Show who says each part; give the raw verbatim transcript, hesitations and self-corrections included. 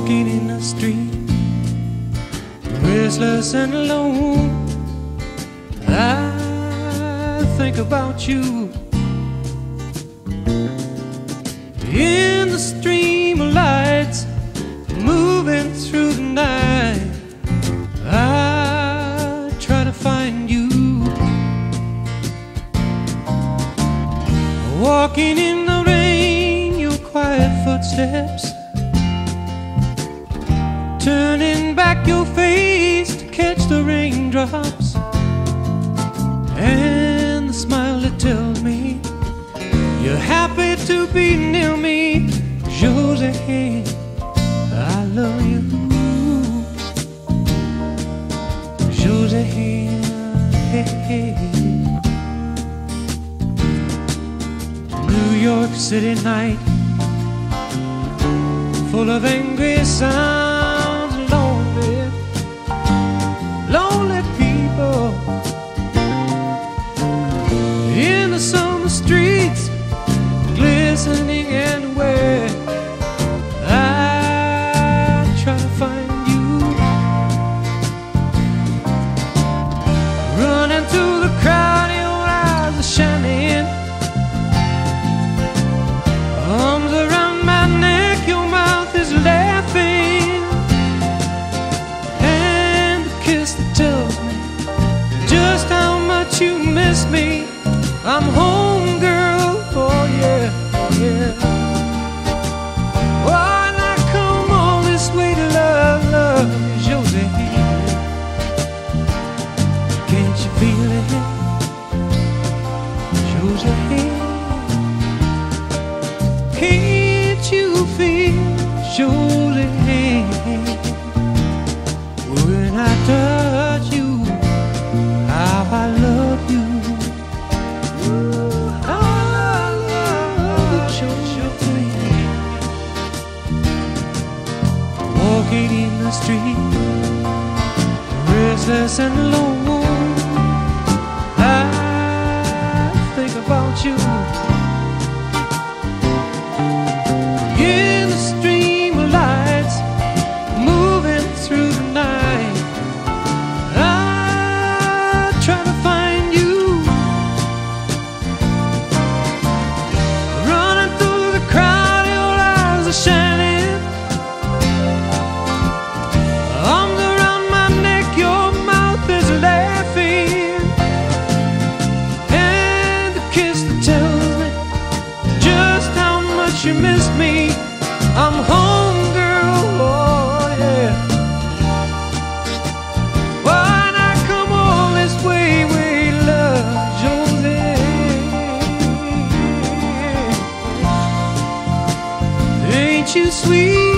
Speaker 1: walking in the street, restless and alone. I think about you. In the stream of lights moving through the night, I try to find you. Walking in the rain, your quiet footsteps, turning back your face to catch the raindrops, and the smile that tells me you're happy to be near me. Josiane, I love you. Josiane, New York City night, full of angry sounds, lonely, lonely people. In the summer streets, glistening and wet, I try to find you. Running through the crowd, your eyes are shining, arms around my neck, your mouth is laughing, and a kiss that tells me just how much you miss me. I'm home, girl, oh yeah, yeah. Why not come all this way to love, love, Josiane? Can't you feel it, Josiane? Can't you feel, Josiane, when I touch you, how I love you? Walking in the street, restless and alone, I think about you. In the stream of lights, moving through the night, I try to find you. Running through the crowd, your eyes are shining, arms around my neck, your mouth is laughing, and a kiss that tells me just how much you miss me. I'm home, girl, oh yeah. Why not come all this way, way, love, Josiane? Ain't you sweet?